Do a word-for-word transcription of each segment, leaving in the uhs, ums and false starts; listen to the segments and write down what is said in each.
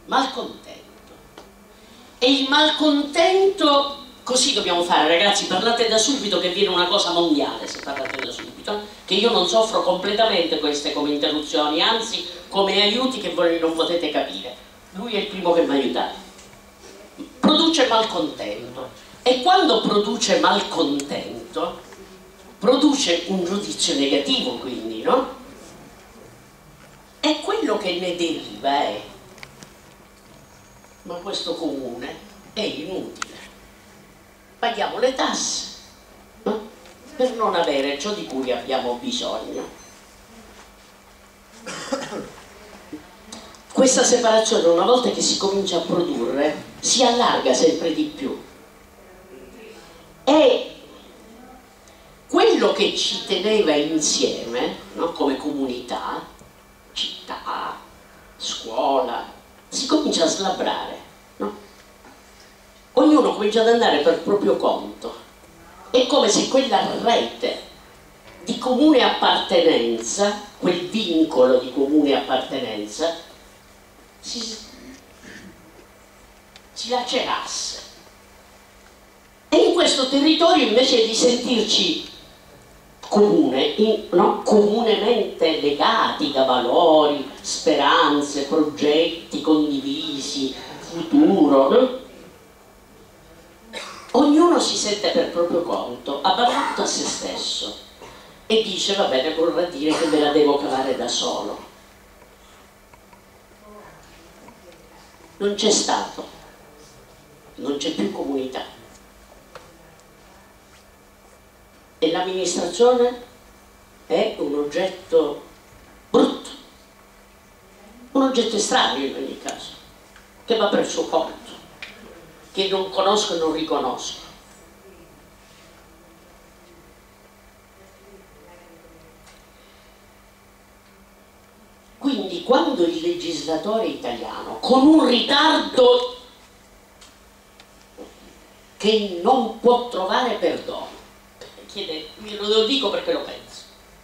malcontento. E il malcontento, così dobbiamo fare, ragazzi, parlate da subito che viene una cosa mondiale se parlate da subito, che io non soffro completamente queste come interruzioni, anzi come aiuti che voi non potete capire. Lui è il primo che mi ha aiutato. Produce malcontento, e quando produce malcontento produce un giudizio negativo, quindi, no? E quello che ne deriva è: ma questo comune è inutile, paghiamo le tasse, no? Per non avere ciò di cui abbiamo bisogno. Questa separazione, una volta che si comincia a produrre, si allarga sempre di più, e quello che ci teneva insieme, no? Come comunità, città, scuola, si comincia a slabrare, no? Ognuno comincia ad andare per proprio conto. È come se quella rete di comune appartenenza, quel vincolo di comune appartenenza, si, si lacerasse. E in questo territorio, invece di sentirci comune, in, no? comunemente legati da valori, speranze, progetti condivisi, futuro, no? Ognuno si sente per proprio conto, abbandonato a se stesso, e dice: va bene, vorrà dire che me la devo cavare da solo. Non c'è Stato, non c'è più comunità, e l'amministrazione è un oggetto brutto, un oggetto estraneo in ogni caso, che va per il suo conto, che non conosco e non riconosco. Quindi quando il legislatore italiano, con un ritardo che non può trovare perdono, chiede, lo dico perché lo penso,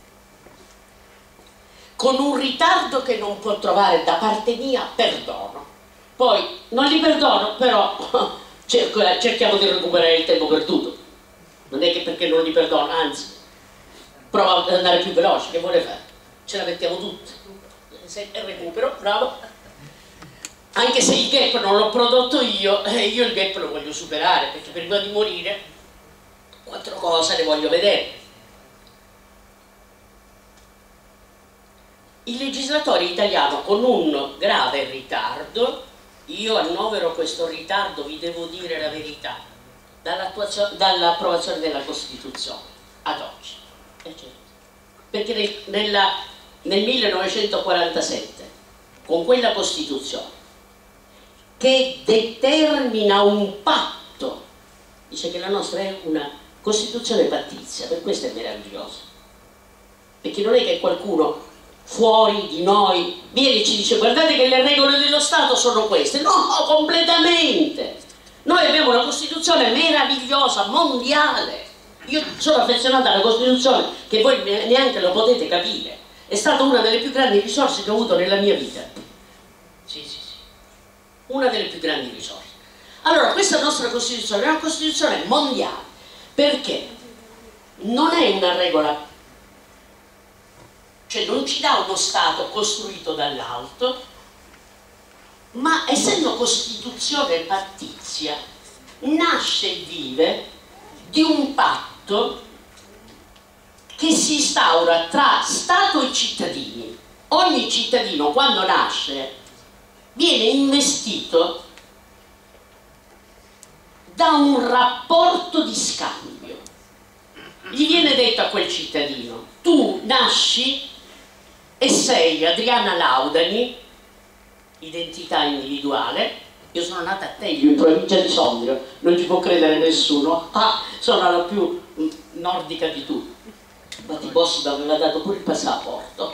con un ritardo che non può trovare da parte mia perdono, poi non li perdono, però cerco, cerchiamo di recuperare il tempo perduto. Non è che perché non li perdono, anzi prova ad andare più veloce, che vuole fare? Ce la mettiamo tutte, se recupero, bravo. Anche se il gap non l'ho prodotto io, eh, io il gap lo voglio superare, perché prima di morire quattro cose le voglio vedere. Il legislatore italiano, con un grave ritardo, io annovero questo ritardo, vi devo dire la verità, dall'approvazione della Costituzione ad oggi. Eh certo. Perché nel, nella, nel millenovecentoquarantasette, con quella Costituzione, che determina un patto, dice che la nostra è una Costituzione pattizia, per questo è meravigliosa, perché non è che qualcuno fuori di noi viene e ci dice: guardate che le regole dello Stato sono queste. No, completamente. Noi abbiamo una Costituzione meravigliosa, mondiale. Io sono affezionata alla Costituzione, che voi neanche lo potete capire. È stata una delle più grandi risorse che ho avuto nella mia vita. Sì, sì, sì. Una delle più grandi risorse. Allora, questa nostra Costituzione è una Costituzione mondiale, perché non è una regola, cioè non ci dà uno Stato costruito dall'alto, ma essendo Costituzione pattizia, nasce e vive di un patto che si instaura tra Stato e cittadini. Ogni cittadino, quando nasce, viene investito da un rapporto di scambio. Gli viene detto a quel cittadino: tu nasci e sei Adriana Laudani, identità individuale. Io sono nata a Teglio, in provincia di Sondrio, non ci può credere nessuno. Ah, sono la più nordica di tutti. Ma ti posso dare, aveva dato pure il passaporto.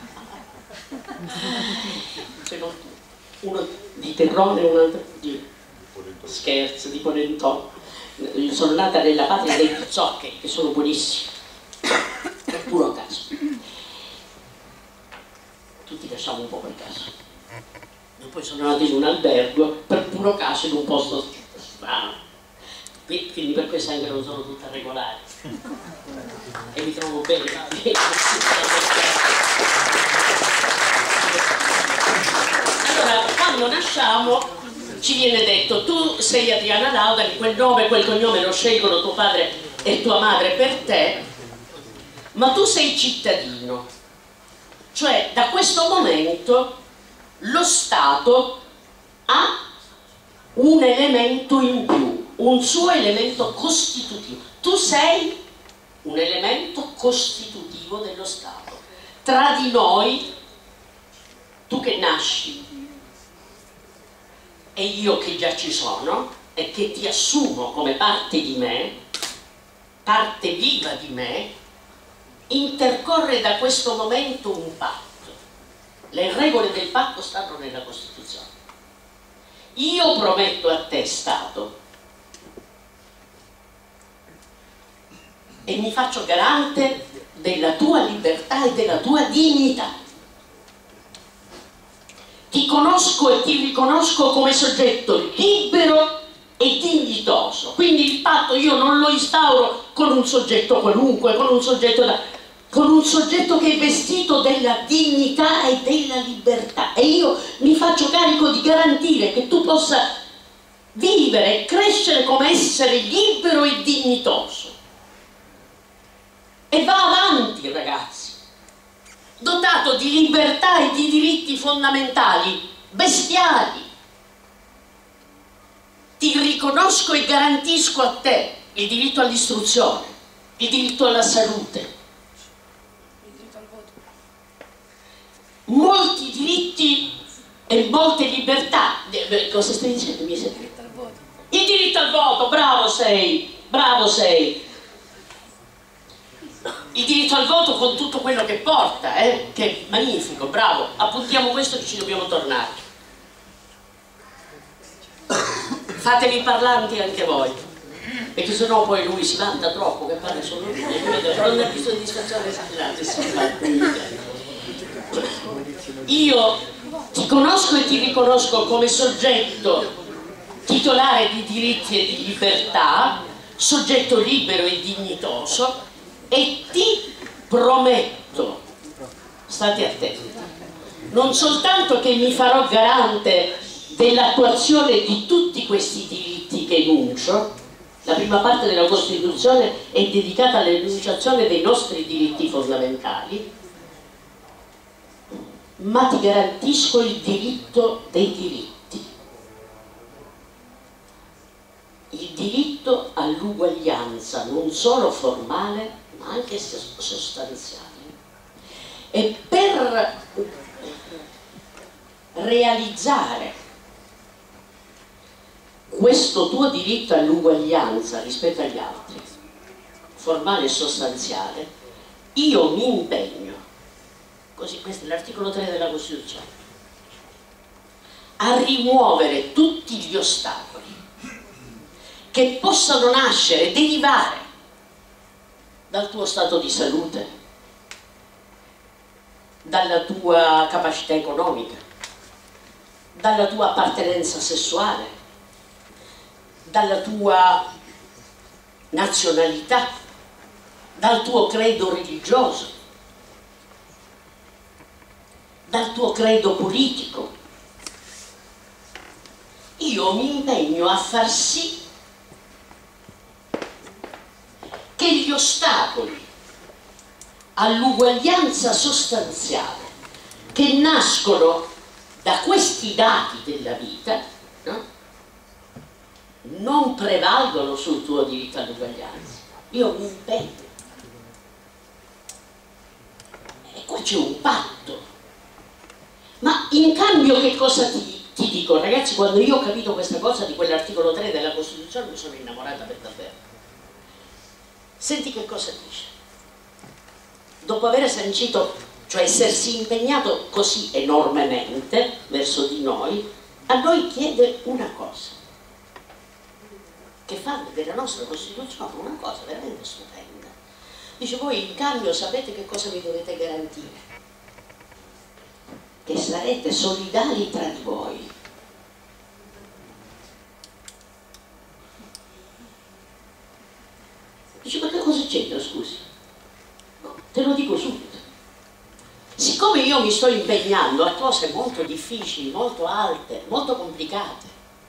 Uno di Terrone e un altro di Scherzo, di Polentone. Io sono nata nella patria dei pizzoccheri, che sono buonissimi, per puro caso. Tutti lasciamo un po' per caso. E poi sono andata in un albergo, per puro caso in un posto strano. Quindi per questo anche non sono tutta regolare. E mi trovo bene. Allora, quando nasciamo ci viene detto: tu sei Adriana Laudani, quel nome, quel cognome lo scelgono tuo padre e tua madre per te, ma tu sei cittadino. Cioè, da questo momento lo Stato ha un elemento in più, un suo elemento costitutivo. Tu sei un elemento costitutivo dello Stato. Tra di noi, tu che nasci e io che già ci sono e che ti assumo come parte di me, parte viva di me, intercorre da questo momento un patto. Le regole del patto stanno nella Costituzione. Io prometto a te, Stato, e mi faccio garante della tua libertà e della tua dignità. Ti conosco e ti riconosco come soggetto libero e dignitoso. Quindi il patto io non lo instauro con un soggetto qualunque, con un soggetto da... con un soggetto che è vestito della dignità e della libertà, e io mi faccio carico di garantire che tu possa vivere e crescere come essere libero e dignitoso. E va avanti, ragazzi, dotato di libertà e di diritti fondamentali, bestiali. Ti riconosco e garantisco a te il diritto all'istruzione, il diritto alla salute, molti diritti e molte libertà. Cosa stai dicendo? Mi sei... Il diritto al voto, bravo sei, bravo sei. Il diritto al voto con tutto quello che porta, eh? Che è magnifico, bravo. Appuntiamo questo che ci dobbiamo tornare. Fatevi parlanti anche voi, perché sennò poi lui si vanta troppo, che parla solo lui, però non ha bisogno di soddisfazione esagerata. Io ti conosco e ti riconosco come soggetto titolare di diritti e di libertà, soggetto libero e dignitoso, e ti prometto, state attenti, non soltanto che mi farò garante dell'attuazione di tutti questi diritti che enuncio. La prima parte della Costituzione è dedicata all'enunciazione dei nostri diritti fondamentali, ma ti garantisco il diritto dei diritti, il diritto all'uguaglianza non solo formale ma anche sostanziale. E per realizzare questo tuo diritto all'uguaglianza rispetto agli altri, formale e sostanziale, io mi impegno, così questo è l'articolo tre della Costituzione, a rimuovere tutti gli ostacoli che possano nascere, derivare dal tuo stato di salute, dalla tua capacità economica, dalla tua appartenenza sessuale, dalla tua nazionalità, dal tuo credo religioso, dal tuo credo politico. Io mi impegno a far sì che gli ostacoli all'uguaglianza sostanziale che nascono da questi dati della vita, no? non prevalgono sul tuo diritto all'uguaglianza. Io mi impegno. E qua c'è un patto. Ma in cambio che cosa ti, ti dico? Ragazzi, quando io ho capito questa cosa di quell'articolo tre della Costituzione mi sono innamorata per davvero. Senti che cosa dice. Dopo aver sancito, cioè essersi impegnato così enormemente verso di noi, a noi chiede una cosa, che fa della nostra Costituzione una cosa veramente stupenda. Dice: voi in cambio sapete che cosa vi dovete garantire? che sarete solidali tra di voi. Dice, ma che cosa c'entra, scusi? No, te lo dico subito. Siccome io mi sto impegnando a cose molto difficili, molto alte, molto complicate,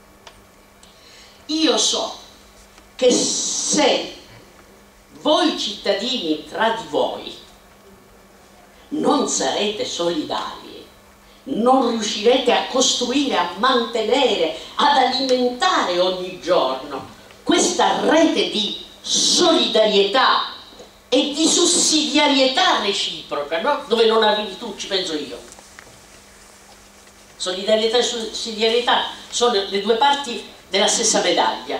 io so che se voi cittadini tra di voi non sarete solidali, non riuscirete a costruire, a mantenere, ad alimentare ogni giorno questa rete di solidarietà e di sussidiarietà reciproca, no? Dove non arrivi tu, ci penso io. Solidarietà e sussidiarietà sono le due parti della stessa medaglia.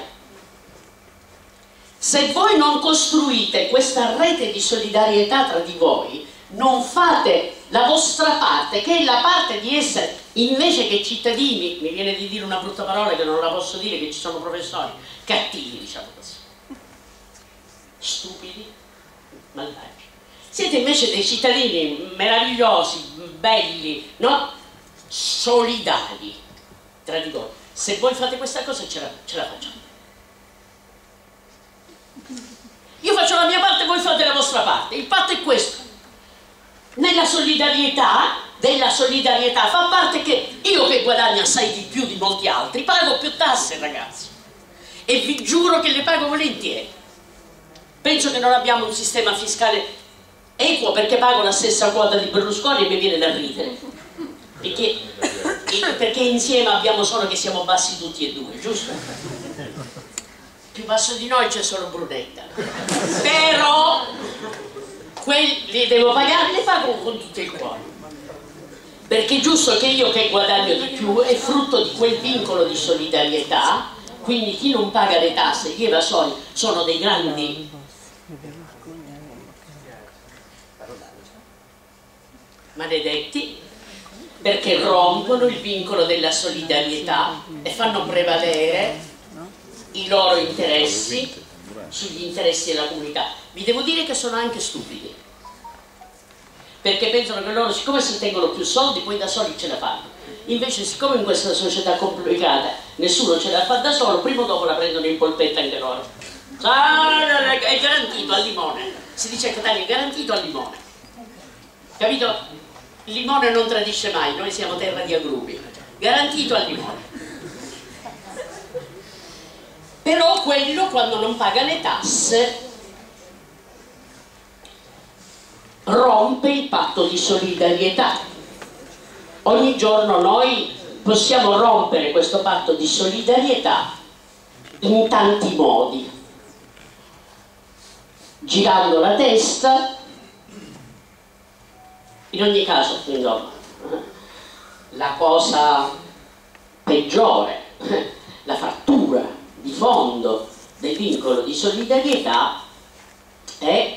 Se voi non costruite questa rete di solidarietà tra di voi, non fate la vostra parte, che è la parte di essere, invece che cittadini, mi viene di dire una brutta parola che non la posso dire, che ci sono professori, cattivi, diciamo così, stupidi, maldaggi. Siete invece dei cittadini meravigliosi, belli, no? Solidari tra di voi. Se voi fate questa cosa ce la, ce la facciamo. Io faccio la mia parte, voi fate la vostra parte. Il patto è questo. Nella solidarietà, della solidarietà fa parte che io, che guadagno assai di più di molti altri, pago più tasse, ragazzi, e vi giuro che le pago volentieri. Penso che non abbiamo un sistema fiscale equo, perché pago la stessa quota di Berlusconi e mi viene da ridere, perché, perché insieme abbiamo solo che siamo bassi tutti e due, giusto? Più basso di noi c'è solo Brunetta, però quelli devo pagare, li pago con tutto il cuore, perché è giusto che io, che guadagno di più, è frutto di quel vincolo di solidarietà. Quindi chi non paga le tasse, gli evasori, sono dei grandi maledetti, perché rompono il vincolo della solidarietà e fanno prevalere i loro interessi sugli interessi della comunità. Vi devo dire che sono anche stupidi, perché pensano che loro, siccome si tengono più soldi, poi da soli ce la fanno. Invece, siccome in questa società complicata nessuno ce la fa da solo, prima o dopo la prendono in polpetta anche loro. Ah, è garantito al limone. Si dice che Catania è garantito al limone. Capito? Il limone non tradisce mai, noi siamo terra di agrumi. Garantito al limone. Però quello, quando non paga le tasse, rompe il patto di solidarietà. Ogni giorno noi possiamo rompere questo patto di solidarietà in tanti modi, girando la testa. In ogni caso, insomma, la cosa peggiore, la frattura di fondo del vincolo di solidarietà è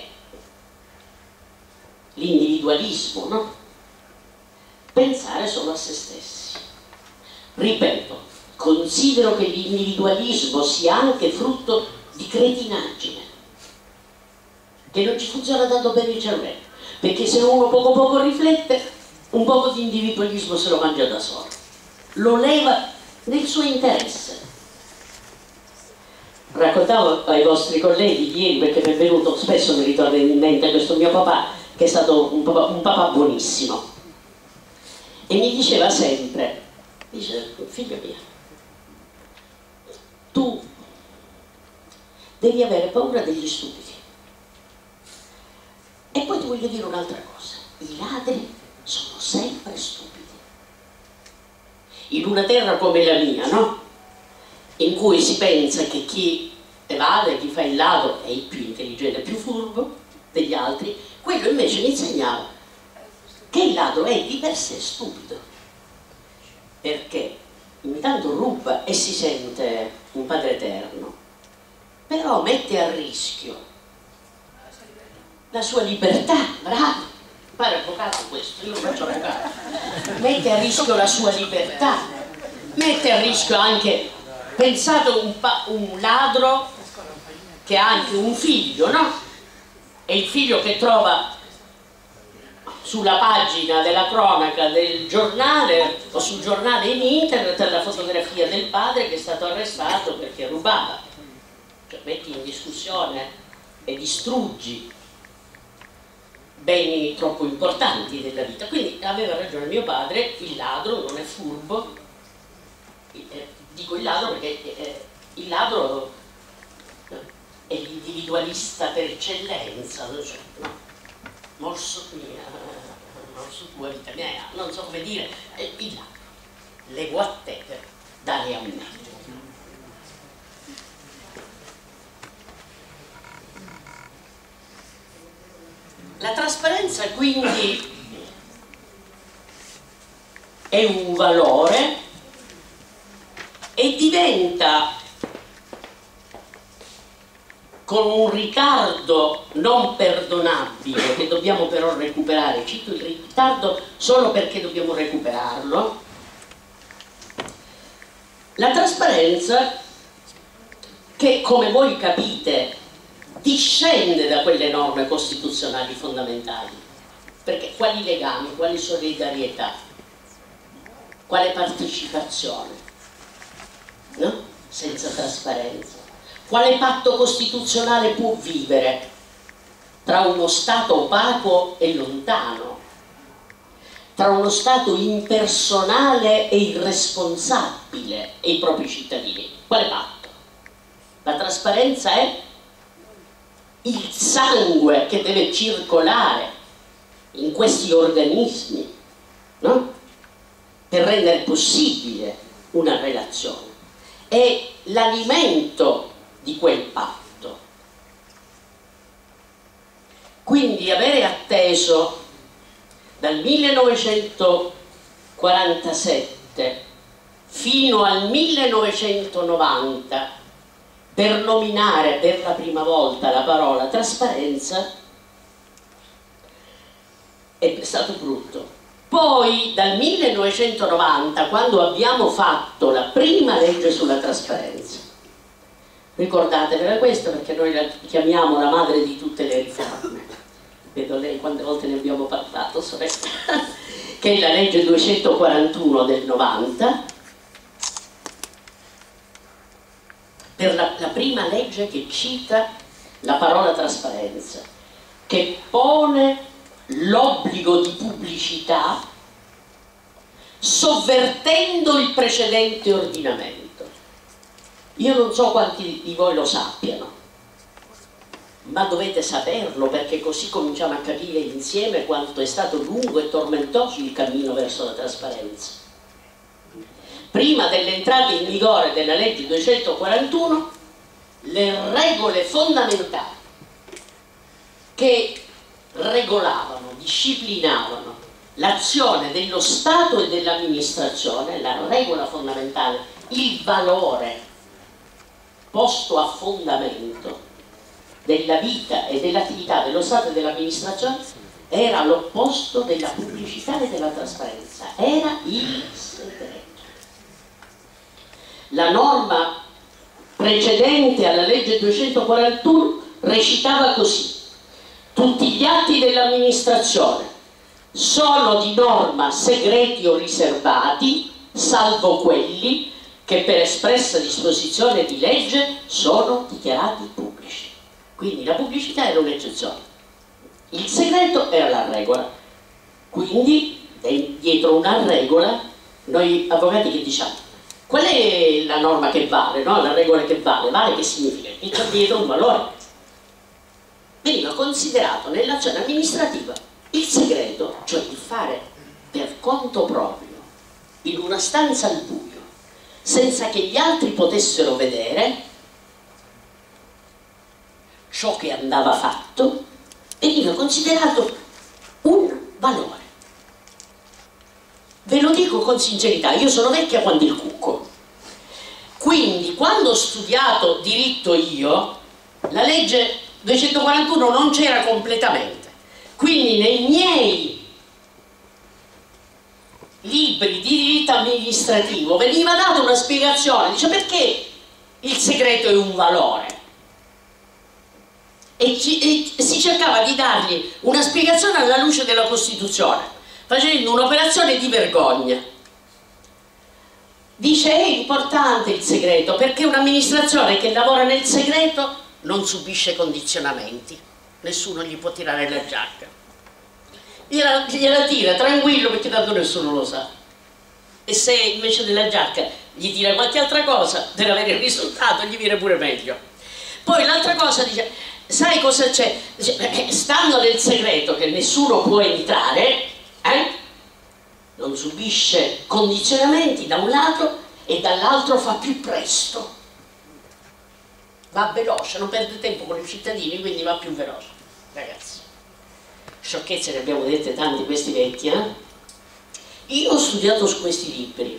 l'individualismo, no? Pensare solo a se stessi. Ripeto, considero che l'individualismo sia anche frutto di cretinaggine, che non ci funziona tanto bene il cervello, perché se uno poco poco riflette, un poco di individualismo se lo mangia da solo, lo leva nel suo interesse. Raccontavo ai vostri colleghi ieri, perché mi è venuto, spesso mi ritorna in mente questo mio papà, che è stato un papà, un papà buonissimo, e mi diceva sempre, dice, figlio mio, tu devi avere paura degli stupidi. E poi ti voglio dire un'altra cosa, i ladri sono sempre stupidi. In una terra come la mia, no? In cui si pensa che chi evade, chi fa il ladro è il più intelligente, più furbo degli altri, quello invece mi insegnava che il ladro è di per sé stupido, perché intanto ruba e si sente un padre eterno, però mette a rischio la sua libertà. Bravo, pare avvocato questo, io lo faccio avvocato. Mette a rischio la sua libertà, mette a rischio anche, pensate, un, un ladro che ha anche un figlio, no? E il figlio che trova sulla pagina della cronaca del giornale o sul giornale in internet la fotografia del padre che è stato arrestato perché rubava. Cioè, metti in discussione e distruggi beni troppo importanti della vita. Quindi aveva ragione mio padre, il ladro non è furbo, eh, dico il ladro perché eh, il ladro è l'individualista per eccellenza, cioè, no? Morso mia, morso tua vita mia, non so come dire, eh, il ladro, leggo a te per dare a me. La trasparenza quindi è un valore e diventa, con un ritardo non perdonabile che dobbiamo però recuperare, cito il ritardo solo perché dobbiamo recuperarlo, la trasparenza che, come voi capite, discende da quelle norme costituzionali fondamentali, perché quali legami, quali solidarietà, quale partecipazione, no? Senza trasparenza. Quale patto costituzionale può vivere tra uno Stato opaco e lontano, tra uno Stato impersonale e irresponsabile e i propri cittadini? Quale patto? La trasparenza è il sangue che deve circolare in questi organismi, no? Per rendere possibile una relazione. È l'alimento di quel patto. Quindi avere atteso dal millenovecentoquarantasette fino al millenovecentonovanta per nominare per la prima volta la parola trasparenza è stato brutto. Poi dal millenovecentonovanta, quando abbiamo fatto la prima legge sulla trasparenza, ricordatevela questa perché noi la chiamiamo la madre di tutte le riforme, vedo lei quante volte ne abbiamo parlato, sorella, che è la legge duecentoquarantuno del novanta, per la, la prima legge che cita la parola trasparenza, che pone l'obbligo di pubblicità sovvertendo il precedente ordinamento. Io non so quanti di voi lo sappiano, ma dovete saperlo perché così cominciamo a capire insieme quanto è stato lungo e tormentoso il cammino verso la trasparenza. Prima dell'entrata in vigore della legge duecentoquarantuno, le regole fondamentali che regolavano, disciplinavano l'azione dello Stato e dell'amministrazione, la regola fondamentale, il valore posto a fondamento della vita e dell'attività dello Stato e dell'amministrazione, era l'opposto della pubblicità e della trasparenza, era il segreto. La norma precedente alla legge duecentoquarantuno recitava così: tutti gli atti dell'amministrazione sono di norma segreti o riservati, salvo quelli che per espressa disposizione di legge sono dichiarati pubblici. Quindi la pubblicità era un'eccezione, il segreto era la regola. Quindi dietro una regola noi avvocati che diciamo? Qual è la norma che vale, no? La regola che vale? Vale che significa? Che c'è dietro un valore. Veniva considerato nell'azione amministrativa il segreto, cioè il fare per conto proprio, in una stanza al buio, senza che gli altri potessero vedere ciò che andava fatto, veniva considerato un valore. Ve lo dico con sincerità, io sono vecchia quanto il cucco. Quindi quando ho studiato diritto io, la legge duecentoquarantuno non c'era completamente. Quindi nei miei libri di diritto amministrativo veniva data una spiegazione, dice perché il segreto è un valore. e, ci, e si cercava di dargli una spiegazione alla luce della Costituzione, facendo un'operazione di vergogna. Dice è importante il segreto perché un'amministrazione che lavora nel segreto non subisce condizionamenti, nessuno gli può tirare la giacca, gliela, gliela tira tranquillo perché tanto nessuno lo sa, e se invece della giacca gli tira qualche altra cosa per avere il risultato gli viene pure meglio. Poi l'altra cosa dice, sai cosa c'è? Stando nel segreto che nessuno può entrare, eh? non subisce condizionamenti da un lato e dall'altro fa più presto, va veloce, non perde tempo con i cittadini, quindi va più veloce. Ragazzi, sciocchezze ne abbiamo dette tanti questi vecchi, eh? Io ho studiato su questi libri,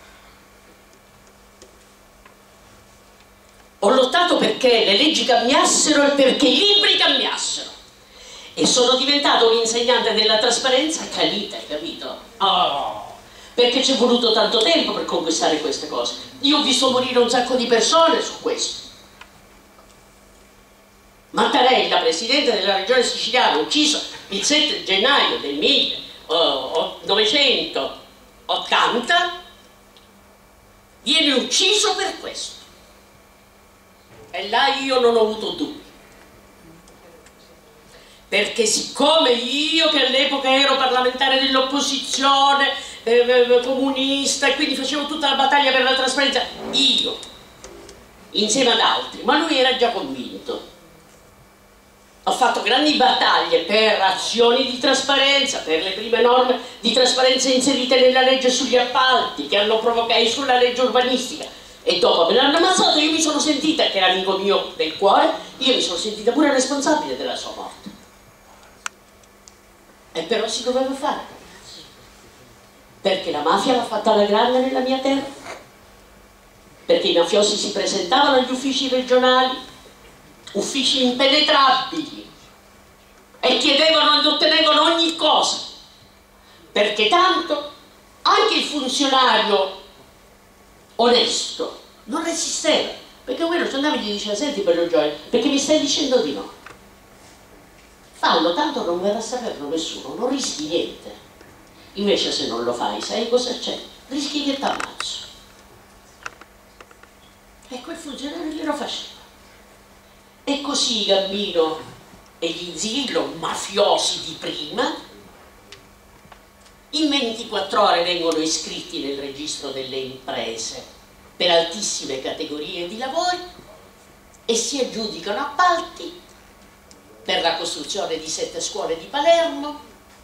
ho lottato perché le leggi cambiassero e perché i libri cambiassero, e sono diventato un insegnante della trasparenza calita, capito? Oh, perché ci è voluto tanto tempo per conquistare queste cose. Io ho visto morire un sacco di persone su questo. Mattarella, presidente della regione siciliana, ucciso il sette gennaio del millenovecentottanta, viene ucciso per questo. E là io non ho avuto dubbi. Perché siccome io, che all'epoca ero parlamentare dell'opposizione, eh, comunista, e quindi facevo tutta la battaglia per la trasparenza, io, insieme ad altri, ma lui era già convinto, ho fatto grandi battaglie per azioni di trasparenza, per le prime norme di trasparenza inserite nella legge sugli appalti, che hanno provocato sulla legge urbanistica, e dopo me l'hanno ammazzato, io mi sono sentita, che era amico mio del cuore, io mi sono sentita pure responsabile della sua morte. E però si doveva fare, perché la mafia l'ha fatta alla grande nella mia terra, perché i mafiosi si presentavano agli uffici regionali, uffici impenetrabili, e chiedevano ed ottenevano ogni cosa, perché tanto anche il funzionario onesto non resisteva, perché quello ci andava e gli diceva: senti bello Gioia, perché mi stai dicendo di no? Fallo, tanto non verrà a saperlo nessuno, non rischi niente. Invece se non lo fai, sai cosa c'è? Rischi che ti ammazzo. E quel funzionario glielo faceva. E così Gambino e gli Inzirillo, mafiosi di prima, in ventiquattro ore vengono iscritti nel registro delle imprese per altissime categorie di lavori e si aggiudicano appalti per la costruzione di sette scuole di Palermo,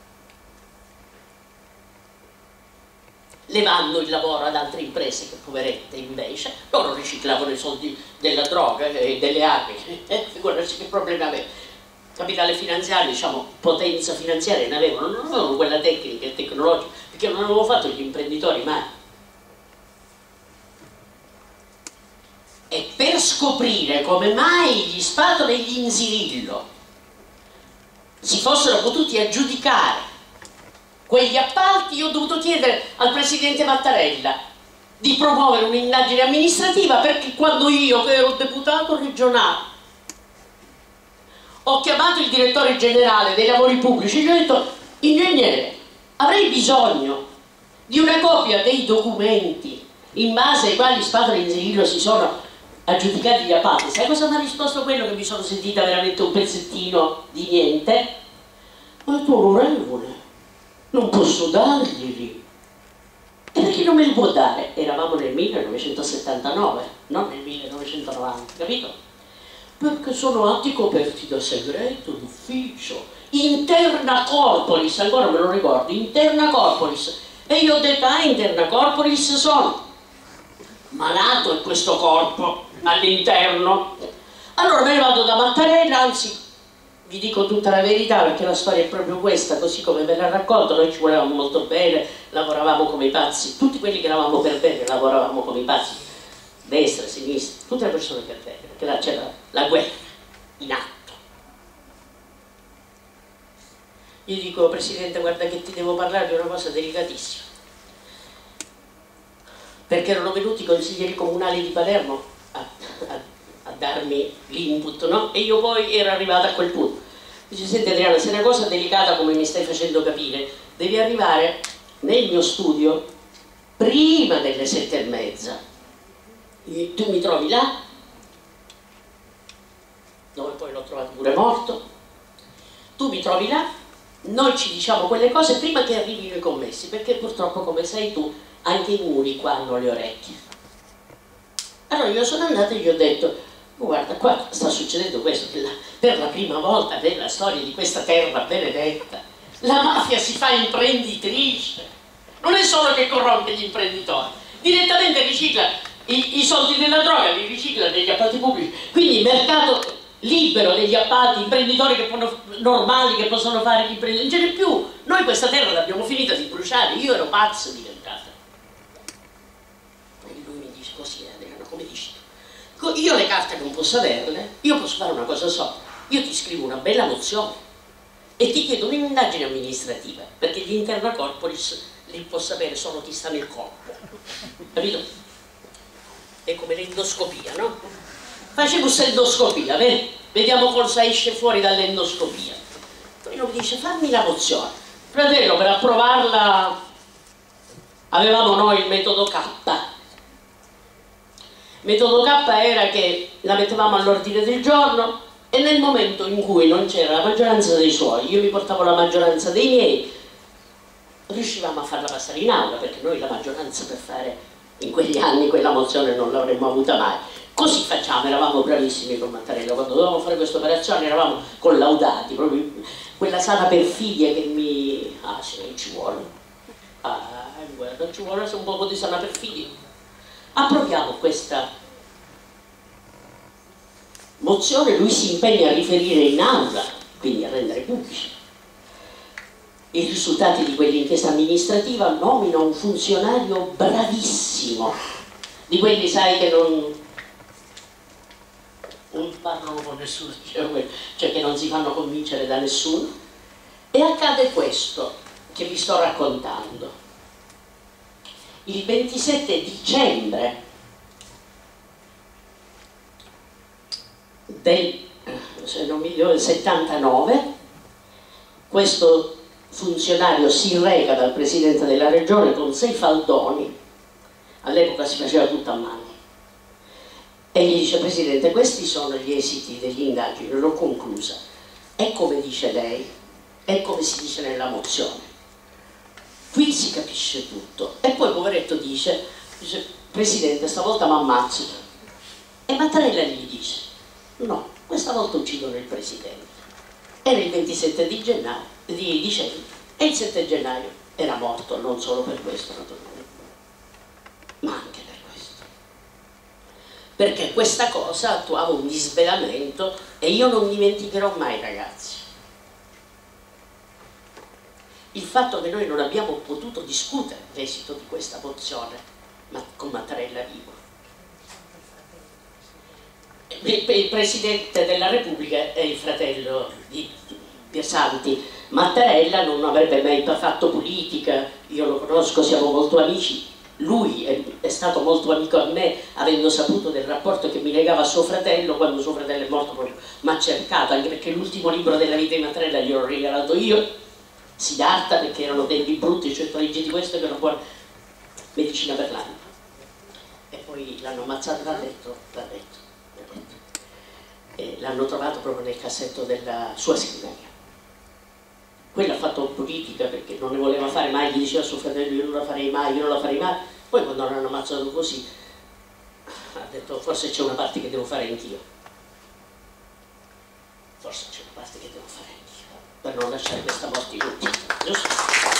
levando il lavoro ad altre imprese che, poverette, invece loro riciclavano i soldi della droga e delle armi, eh, figurarsi che problema aveva. Capitale finanziario, diciamo, potenza finanziaria ne avevano, non avevano quella tecnica e tecnologica, perché non avevano fatto gli imprenditori mai. E per scoprire come mai gli Spatola e gli Inzirillo si fossero potuti aggiudicare quegli appalti, io ho dovuto chiedere al presidente Mattarella di promuovere un'indagine amministrativa, perché quando io, che ero deputato regionale, ho chiamato il direttore generale dei lavori pubblici, gli ho detto: ingegnere, avrei bisogno di una copia dei documenti in base ai quali Spatola e Inzirillo si sono aggiudicati gli appalti. Sai cosa mi ha risposto quello, che mi sono sentita veramente un pezzettino di niente? Ma tu, onorevole, non posso darglieli. E perché non me li può dare? Eravamo nel millenovecentosettantanove, non nel millenovecentonovanta, capito? Perché sono atti coperti da segreto d'ufficio, interna corporis, ancora me lo ricordo, interna corporis. E io ho detto: ah, interna corporis sono malato e questo corpo all'interno. Allora me ne vado da Mattarella, anzi vi dico tutta la verità, perché la storia è proprio questa, così come ve la racconto. Noi ci volevamo molto bene, lavoravamo come i pazzi, tutti quelli che eravamo per bene lavoravamo come i pazzi, destra, sinistra, tutte le persone per bene, perché là c'era la guerra in atto. Io dico: Presidente, guarda che ti devo parlare di una cosa delicatissima, perché erano venuti i consiglieri comunali di Palermo a, a, a darmi l'input, no? E io poi ero arrivata a quel punto. Dice, senti Adriana, se è una cosa delicata come mi stai facendo capire, devi arrivare nel mio studio prima delle sette e mezza. E tu mi trovi là, dove poi l'ho trovato pure morto, tu mi trovi là, noi ci diciamo quelle cose prima che arrivino i commessi, perché purtroppo, come sai tu, anche i muri qua hanno le orecchie. Allora io sono andata e gli ho detto, guarda, qua sta succedendo questo, che la, per la prima volta nella storia di questa terra benedetta, la mafia si fa imprenditrice, non è solo che corrompe gli imprenditori, direttamente ricicla i, i soldi della droga, li ricicla negli appalti pubblici, quindi il mercato libero degli appalti, imprenditori che possono, normali che possono fare gli imprenditori, non ce n'è più. Noi questa terra l'abbiamo finita di bruciare, io ero pazzo diventata. E lui mi dice così, Adriano, come dici tu? Io le carte non posso averle, io posso fare una cosa sola, io ti scrivo una bella mozione e ti chiedo un'indagine amministrativa, perché gli interna corporis li può sapere solo chi sta nel corpo, capito? È come l'endoscopia, no? Facevo l'endoscopia, vediamo cosa esce fuori dall'endoscopia. Poi lui mi dice, fammi la mozione. Fratello, per approvarla avevamo noi il metodo K. Il metodo K era che la mettevamo all'ordine del giorno e nel momento in cui non c'era la maggioranza dei suoi, io mi portavo la maggioranza dei miei, riuscivamo a farla passare in aula, perché noi la maggioranza per fare in quegli anni quella mozione non l'avremmo avuta mai. Così facciamo, eravamo bravissimi con Mattarella, quando dovevamo fare questa operazione eravamo collaudati, proprio quella sana perfidia che mi... ah sì, ci vuole, ah guarda, ci vuole un po' di sana perfidia. Approviamo questa mozione, lui si impegna a riferire in aula, quindi a rendere pubblici i risultati di quell'inchiesta amministrativa, nomina un funzionario bravissimo, di quelli sai che non... non parlano con nessuno, cioè che non si fanno convincere da nessuno, e accade questo che vi sto raccontando. Il ventisette dicembre del, se non mi ricordo, settantanove, questo funzionario si reca dal Presidente della Regione con sei faldoni, all'epoca si faceva tutto a mano, e gli dice, Presidente, questi sono gli esiti delle indagini, l'ho conclusa, è come dice lei, è come si dice nella mozione, qui si capisce tutto. E poi poveretto dice, dice Presidente, stavolta mi ammazzo, e Mattarella gli dice, no, questa volta uccidono il Presidente. Era il ventisette di gennaio, di dicembre, e il sette gennaio era morto, non solo per questo naturalmente, ma anche per questo, perché questa cosa attuava un disvelamento. E io non dimenticherò mai, ragazzi, il fatto che noi non abbiamo potuto discutere l'esito di questa mozione ma con Mattarella vivo. Il Presidente della Repubblica è il fratello di Piersanti. Mattarella non avrebbe mai fatto politica, io lo conosco, siamo molto amici, lui è, è stato molto amico a me, avendo saputo del rapporto che mi legava a suo fratello. Quando suo fratello è morto proprio mi ha cercato, anche perché l'ultimo libro della vita di Mattarella gliel'ho regalato io, Siddhartha, perché erano tempi brutti, cioè leggi di questo che era una buona medicina per l'anima. E poi l'hanno ammazzato, l'ha detto, l'ha detto, l'ha detto. E l'hanno trovato proprio nel cassetto della sua scrivania. Quello ha fatto politica perché non ne voleva fare mai, gli diceva a suo fratello io non la farei mai, io non la farei mai. Poi quando l'hanno ammazzato così ha detto forse c'è una parte che devo fare anch'io, forse c'è una parte che devo fare anch'io per non lasciare questa morte inutile, giusto?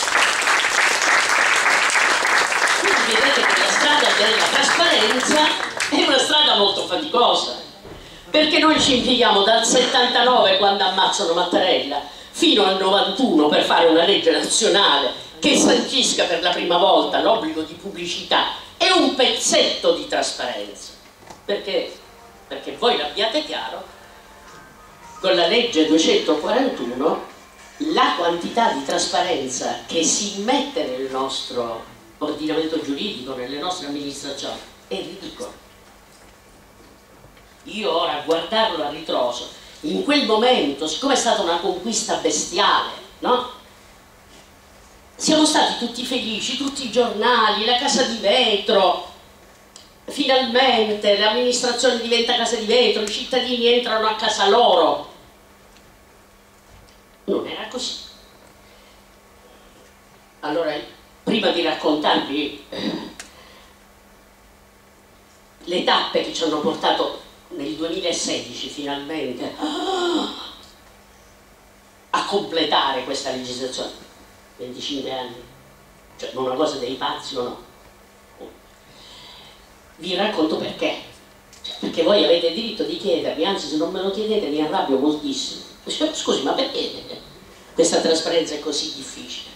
Quindi vedete che la strada della trasparenza è una strada molto faticosa, perché noi ci impieghiamo dal settantanove, quando ammazzano Mattarella, fino al novantuno per fare una legge nazionale che sancisca per la prima volta l'obbligo di pubblicità e un pezzetto di trasparenza. Perché, perché voi l'abbiate chiaro, con la legge duecentoquarantuno la quantità di trasparenza che si immette nel nostro ordinamento giuridico, nelle nostre amministrazioni, è ridicola. io ora a guardarlo a ritroso, in quel momento, siccome è stata una conquista bestiale, no? Siamo stati tutti felici, tutti i giornali, la casa di vetro, finalmente l'amministrazione diventa casa di vetro, i cittadini entrano a casa loro. Non era così. Allora, prima di raccontarvi eh, le tappe che ci hanno portato nel duemilasedici finalmente ah, a completare questa legislazione, venticinque anni, cioè una cosa dei pazzi o no? Vi racconto perché, cioè, perché voi avete il diritto di chiedermi, anzi se non me lo chiedete mi arrabbio moltissimo. Scusi, ma perché questa trasparenza è così difficile?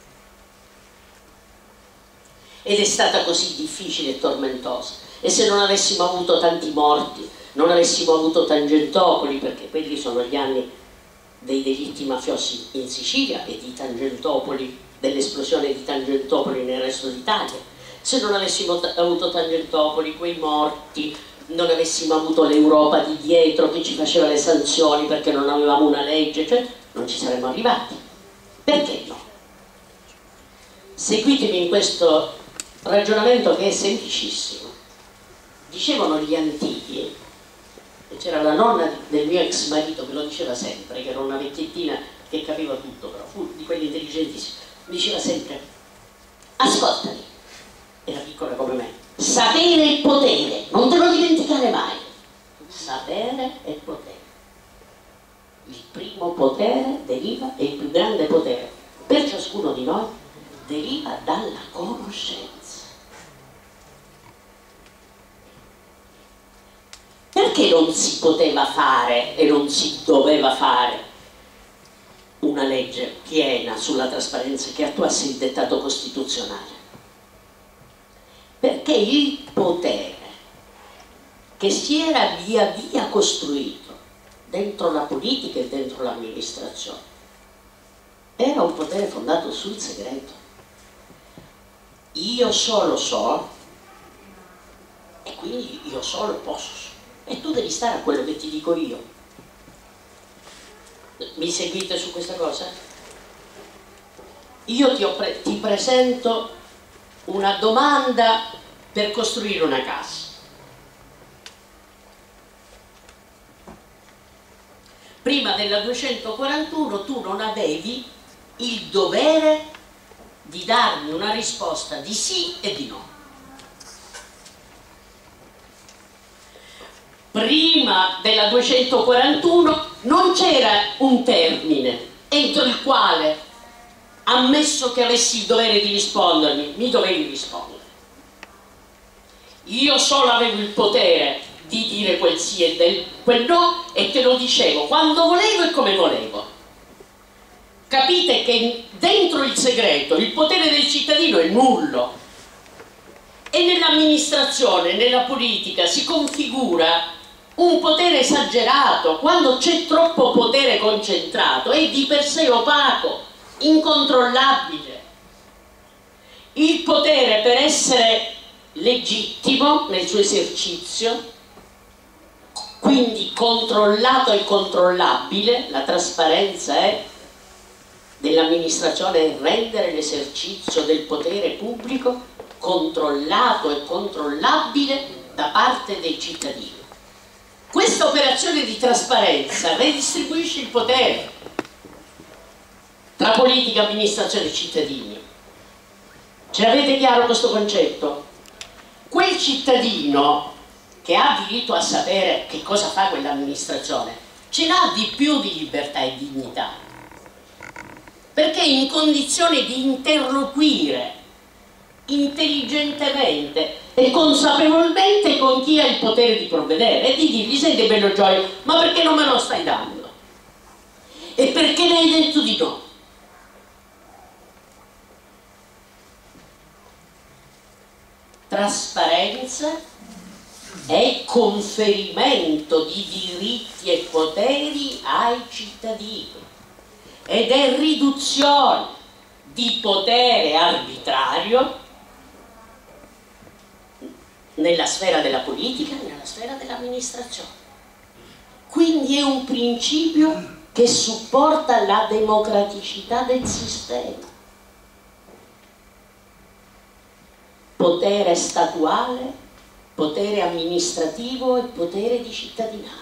Ed è stata così difficile e tormentosa. E se non avessimo avuto tanti morti, non avessimo avuto Tangentopoli, perché quelli sono gli anni dei delitti mafiosi in Sicilia e di Tangentopoli, dell'esplosione di Tangentopoli nel resto d'Italia, se non avessimo avuto Tangentopoli, quei morti, non avessimo avuto l'Europa di dietro che ci faceva le sanzioni perché non avevamo una legge, cioè non ci saremmo arrivati. Perché no? Seguitemi in questo ragionamento che è semplicissimo. Dicevano gli antichi, e c'era la nonna del mio ex marito che lo diceva sempre, che era una vecchiettina che capiva tutto, però fu di quelli intelligentissimi, diceva sempre: ascoltami, era piccola come me, sapere e potere, non te lo dimenticare mai. Sapere e potere. Il primo potere deriva, e il più grande potere per ciascuno di noi deriva dalla conoscenza. Perché non si poteva fare e non si doveva fare una legge piena sulla trasparenza che attuasse il dettato costituzionale? Perché il potere che si era via via costruito dentro la politica e dentro l'amministrazione era un potere fondato sul segreto. Io solo so e quindi io solo posso. E tu devi stare a quello che ti dico io. Mi seguite su questa cosa? Io ti, ho pre ti presento una domanda per costruire una casa. Prima della duecentoquarantuno tu non avevi il dovere di darmi una risposta di sì e di no. Prima della duecentoquarantuno non c'era un termine entro il quale, ammesso che avessi il dovere di rispondermi, mi dovevi rispondere. Io solo avevo il potere di dire quel sì e del, quel no, e te lo dicevo quando volevo e come volevo. Capite che dentro il segreto il potere del cittadino è nullo, e nell'amministrazione, nella politica si configura un potere esagerato. Quando c'è troppo potere concentrato è di per sé opaco, incontrollabile. Il potere, per essere legittimo nel suo esercizio, quindi controllato e controllabile, la trasparenza è dell'amministrazione è rendere l'esercizio del potere pubblico controllato e controllabile da parte dei cittadini. Questa operazione di trasparenza redistribuisce il potere tra politica, amministrazione e cittadini. Ce l'avete chiaro questo concetto? Quel cittadino che ha diritto a sapere che cosa fa quell'amministrazione ce l'ha di più di libertà e dignità, perché è in condizione di interloquire intelligentemente e consapevolmente con chi ha il potere di provvedere e di dirgli: senti bello Gioia, ma perché non me lo stai dando? E perché ne hai detto di no? Trasparenza è conferimento di diritti e poteri ai cittadini ed è riduzione di potere arbitrario nella sfera della politica e nella sfera dell'amministrazione. Quindi è un principio che supporta la democraticità del sistema. Potere statuale, potere amministrativo e potere di cittadinanza.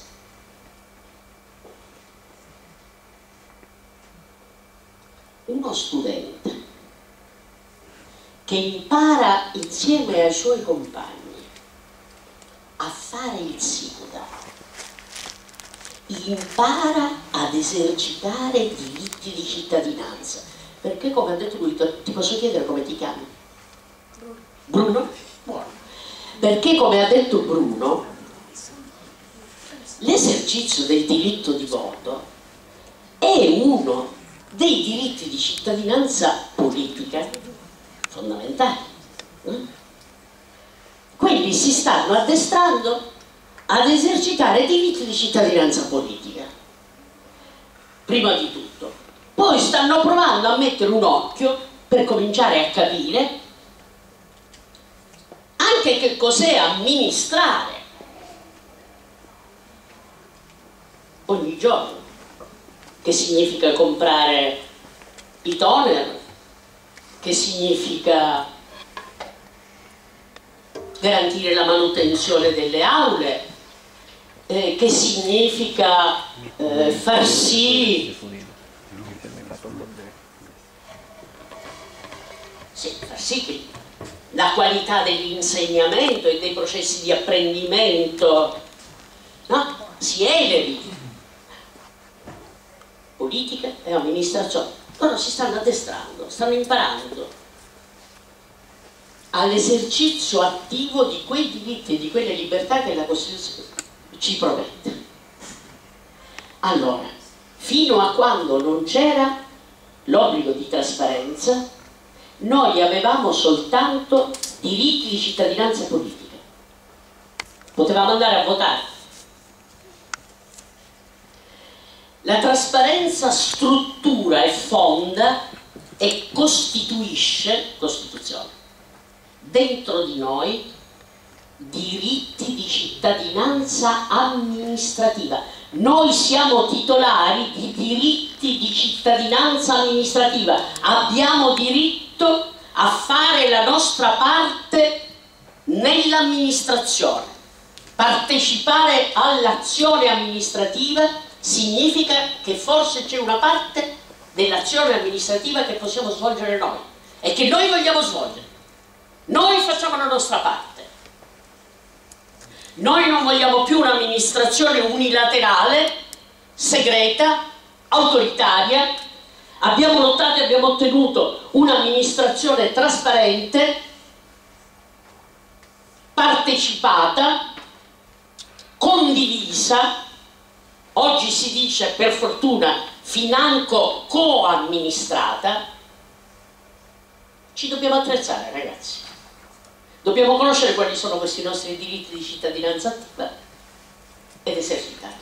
Uno studente che impara insieme ai suoi compagni a fare il sindaco, impara ad esercitare diritti di cittadinanza, perché come ha detto lui, ti posso chiedere come ti chiami? Bruno? Buono. Perché come ha detto Bruno, l'esercizio del diritto di voto è uno dei diritti di cittadinanza politica fondamentali. Quelli si stanno addestrando ad esercitare diritti di cittadinanza politica, prima di tutto. Poi stanno provando a mettere un occhio per cominciare a capire anche che cos'è amministrare ogni giorno, che significa comprare i toner, che significa garantire la manutenzione delle aule, eh, che significa eh, far sì, sì, far sì che la qualità dell'insegnamento e dei processi di apprendimento, no, si elevi. Politica e amministrazione. Loro si stanno addestrando, stanno imparando all'esercizio attivo di quei diritti e di quelle libertà che la Costituzione ci promette. Allora, fino a quando non c'era l'obbligo di trasparenza, noi avevamo soltanto diritti di cittadinanza politica. Potevamo andare a votare. La trasparenza struttura e fonda e costituisce, Costituzione, dentro di noi diritti di cittadinanza amministrativa. Noi siamo titolari di diritti di cittadinanza amministrativa, abbiamo diritto a fare la nostra parte nell'amministrazione. Partecipare all'azione amministrativa significa che forse c'è una parte dell'azione amministrativa che possiamo svolgere noi e che noi vogliamo svolgere. Noi facciamo la nostra parte. Noi non vogliamo più un'amministrazione unilaterale, segreta, autoritaria. Abbiamo lottato e abbiamo ottenuto un'amministrazione trasparente, partecipata, condivisa. Oggi si dice, per fortuna, financo coamministrata. Ci dobbiamo attrezzare, ragazzi. Dobbiamo conoscere quali sono questi nostri diritti di cittadinanza attiva ed esercitarli.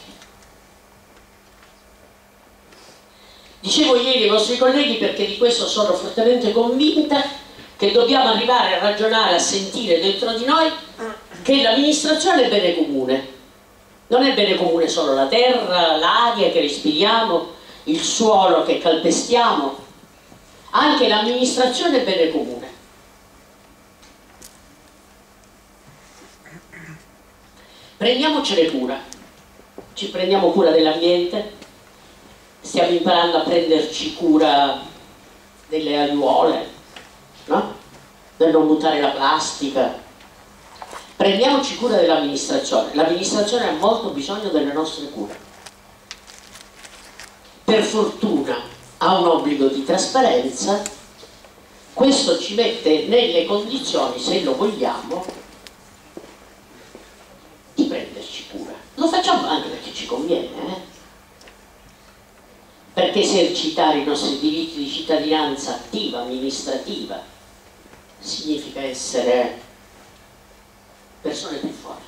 Dicevo ieri ai vostri colleghi, perché di questo sono fortemente convinta, che dobbiamo arrivare a ragionare, a sentire dentro di noi che l'amministrazione è bene comune. Non è bene comune solo la terra, l'aria che respiriamo, il suolo che calpestiamo, anche l'amministrazione è bene comune. Prendiamocene cura, ci prendiamo cura dell'ambiente, stiamo imparando a prenderci cura delle aiuole, no? Per non buttare la plastica. Prendiamoci cura dell'amministrazione. L'amministrazione ha molto bisogno delle nostre cure. Per fortuna ha un obbligo di trasparenza, questo ci mette nelle condizioni, se lo vogliamo, di prenderci cura. Lo facciamo anche perché ci conviene, eh? Perché esercitare i nostri diritti di cittadinanza attiva, amministrativa, significa essere persone più forti.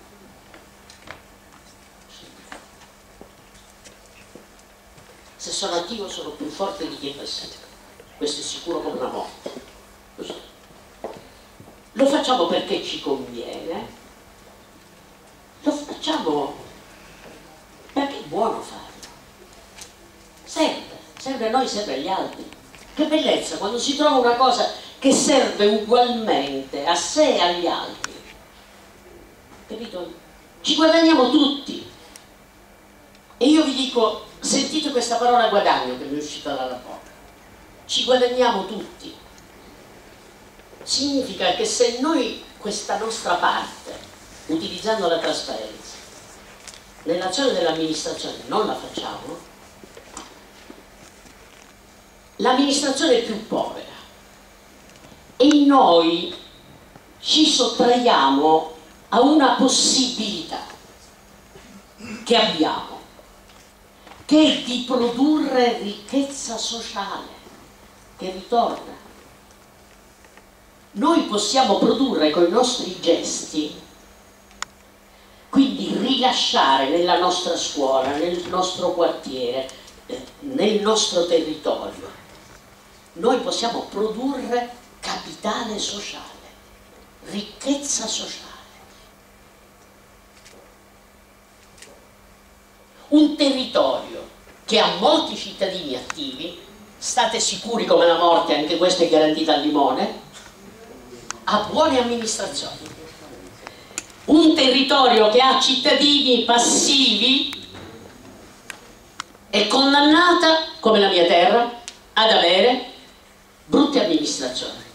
Se sono attivo sono più forte di chi è passivo. Questo è sicuro come una morte. lo facciamo perché ci conviene, lo facciamo perché è buono farlo. Serve, serve a noi, serve agli altri. Che bellezza quando si trova una cosa che serve ugualmente a sé e agli altri. Capito? Ci guadagniamo tutti. E io vi dico, sentite questa parola guadagno che mi è uscita dalla bocca. Ci guadagniamo tutti. Significa che se noi questa nostra parte, utilizzando la trasparenza, nell'azione dell'amministrazione non la facciamo, l'amministrazione è più povera e noi ci sottraiamo a una possibilità che abbiamo, che è di produrre ricchezza sociale che ritorna. Noi possiamo produrre con i nostri gesti, quindi rilasciare nella nostra scuola, nel nostro quartiere, eh, nel nostro territorio. Noi possiamo produrre capitale sociale, ricchezza sociale. Un territorio che ha molti cittadini attivi, state sicuri come la morte, anche questo è garantito al limone, ha buone amministrazioni. Un territorio che ha cittadini passivi è condannata, come la mia terra, ad avere brutte amministrazioni.